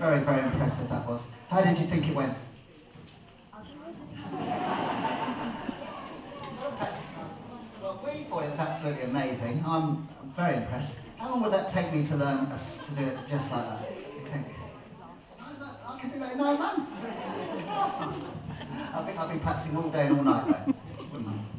very, very impressive that was. How did you think it went? Well, we thought it was absolutely amazing. I'm very impressed. How long would that take me to learn to do it just like that, you think? I could do that in 9 months. I think I'd be practicing all day and all night though, wouldn't I?